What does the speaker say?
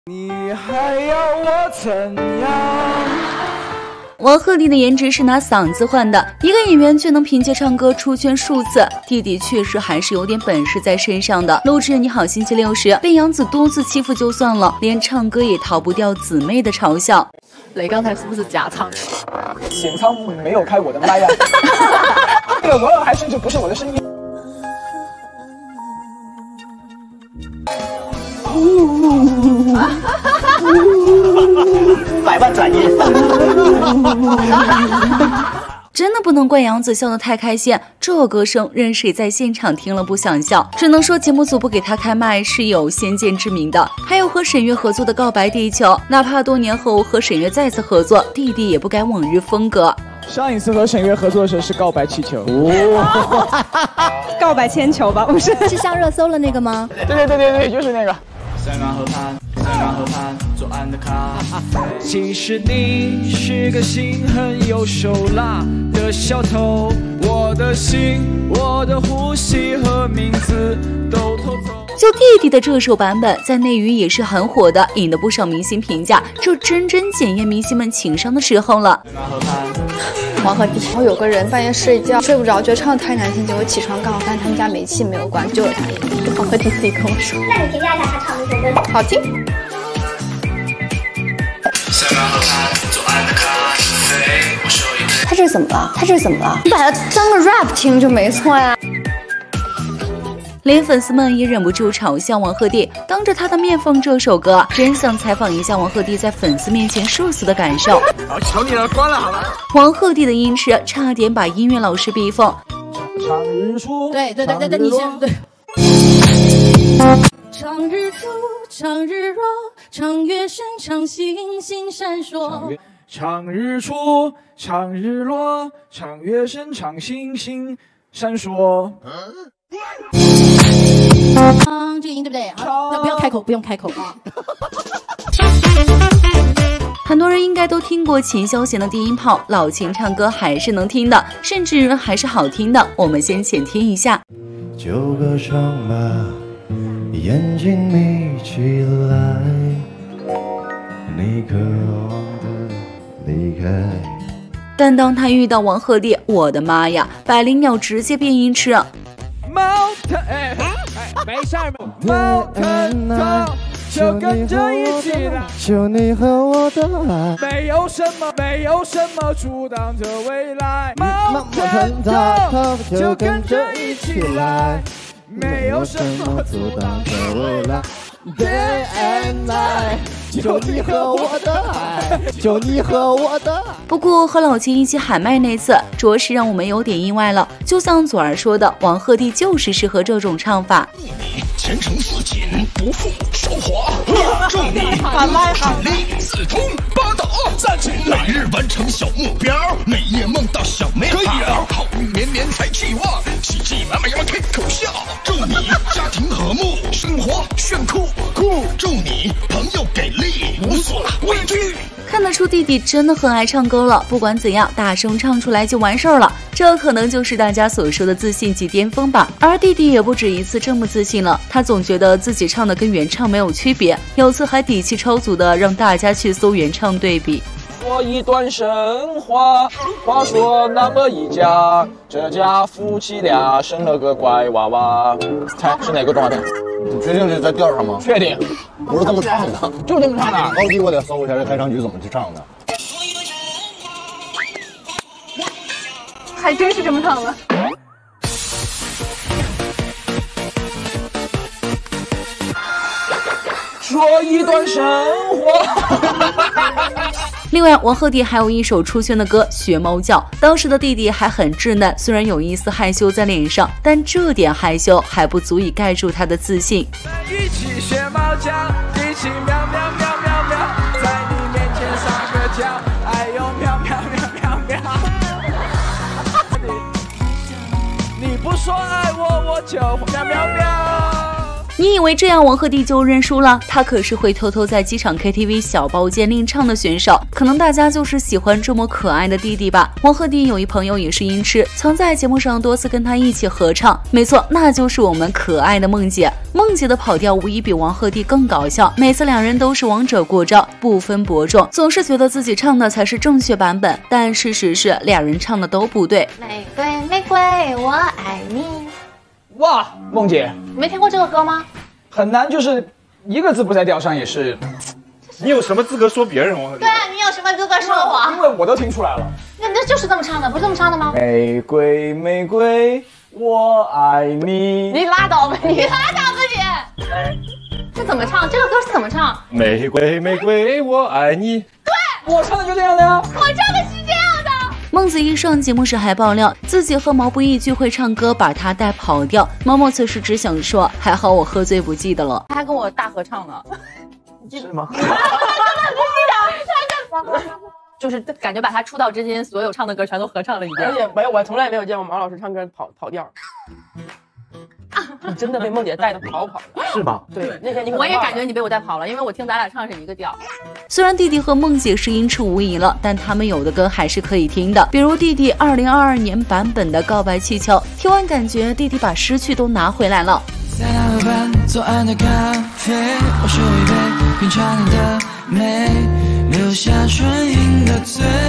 你还要我怎样？ 王鹤棣的颜值是拿嗓子换的，一个演员却能凭借唱歌出圈数次，弟弟确实还是有点本事在身上的。录制《你好星期六》时，被杨紫多次欺负就算了，连唱歌也逃不掉姊妹的嘲笑。 雷刚才是不是假唱？ 显仓没有开我的麦呀，这个文案还甚至不是我的声音。 100万转移。 真的不能怪杨紫笑得太开心，这歌声任谁在现场听了不想笑，只能说节目组不给他开麦是有先见之明的。还有和沈月合作的《告白地球》，哪怕多年后和沈月再次合作，弟弟也不改往日风格。 上一次和沈月合作的时候是《告白气球》 告白铅球吧？不是， 是上热搜了那个吗？ 对，就是那个。 三港河畔，左岸的咖啡。其实你是个心狠又手辣的小偷，我的心，我的呼吸和名字都偷走。 就弟弟的这首版本，在内娱也是很火的，引得不少明星评价，这真检验明星们情商的时候了。 黄鹤棣，然后有个人半夜睡觉睡不着，觉得唱得太难听，结果起床刚好发现他们家煤气没有关，就有他。黄鹤棣自己跟我说。 那你评价一下他唱的这首歌， 好听。他这是怎么了？你把它当个 rap 听就没错呀。 连粉丝们也忍不住嘲笑王鹤棣，当着他的面放这首歌，真想采访一下王鹤棣在粉丝面前社死的感受。 好，求你了，关了好了。 王鹤棣的音痴差点把音乐老师逼疯。 唱日出， 对，你先对。唱日出，唱日落，唱月升，唱星星闪烁。 唱日出，唱日落，唱月升，唱星星闪烁。 这音对不对？那不要开口，不用开口啊。 很多人应该都听过秦霄贤的低音炮，老秦唱歌还是能听的，甚至还是好听的。我们先浅听一下。 就歌唱吧，眼睛眯起来，你渴望的离开。 但当他遇到王鹤棣，我的妈呀，百灵鸟直接变音痴。 猫头，没事儿，猫头就跟着一起来， 就你和我的爱， 没有什么阻挡着未来。猫头就跟着一起来，没有什么阻挡着未来。Day and night， 就你和我的爱，就你和我的爱。 不过和老秦一起喊麦那次，着实让我们有点意外了。就像左儿说的，王鹤棣就是适合这种唱法。 前程似锦，不负韶华。祝你顺利四通八达，站起来日完成小目标，每夜梦到小美好，好运绵绵财气旺，喜气满满要开口笑。祝你家庭和睦，生活炫酷。祝你朋友给力，无所畏惧。 看得出弟弟真的很爱唱歌了，不管怎样，大声唱出来就完事儿了。这可能就是大家所说的自信即巅峰吧。而弟弟也不止一次这么自信了，他总觉得自己唱的跟原唱没有区别，有次还底气超足的让大家去搜原唱对比。 说一段神话，话说那么一家，这家夫妻俩生了个乖娃娃，猜是哪个动画片？ 你确定是在调上吗？ 确定， 不是这么唱的， 就是这么唱的。 高低我得搜一下这开场曲怎么去唱的。 还真是这么唱的。 说一段神话。 另外，王鹤棣还有一首出圈的歌《学猫叫》，当时的弟弟还很稚嫩，虽然有一丝害羞在脸上，但这点害羞还不足以盖住他的自信。 一起学猫叫，一起喵喵喵喵喵，在你面前撒个娇，哎呦喵喵喵喵喵。你不说爱我，我就喵喵喵。 你以为这样王鹤棣就认输了？他可是会偷偷在机场 KTV 小包间另唱的选手。可能大家就是喜欢这么可爱的弟弟吧。王鹤棣有一朋友也是音痴，曾在节目上多次跟他一起合唱。没错，那就是我们可爱的梦姐。梦姐的跑调无疑比王鹤棣更搞笑，每次两人都是王者过招，不分伯仲，总是觉得自己唱的才是正确版本，但事实是俩人唱的都不对。 玫瑰玫瑰我爱你。 哇，梦姐， 没听过这个歌吗？ 很难，就是一个字不在调上也是。 你有什么资格说别人？ 对啊，你有什么资格说我？ 因为我都听出来了。 那就是这么唱的，不是这么唱的吗？ 玫瑰玫瑰我爱你。 你拉倒吧，你拉倒吧你。这怎么唱？这个歌是怎么唱？ 玫瑰玫瑰我爱你。 对， 我唱的就这样的呀。 我唱的是这样的。 孟子义上节目时还爆料自己和毛不易聚会唱歌，把他带跑调。毛毛此时只想说，还好我喝醉不记得了。 他还跟我大合唱呢。 是吗？ 就是感觉把他出道至今所有唱的歌全都合唱了一遍。 而且没有，我从来没有见过毛老师唱歌跑调。你真的被梦姐带的跑的， 是吧？ 对，那天我也感觉你被我带跑了，因为我听咱俩唱是一个调。 虽然弟弟和梦姐是音痴无疑了，但他们有的歌还是可以听的，比如弟弟2022年版本的《告白气球》，听完感觉弟弟把失去都拿回来了。 在那河畔左岸的咖啡，我手一杯品尝你的美，留下唇印的嘴。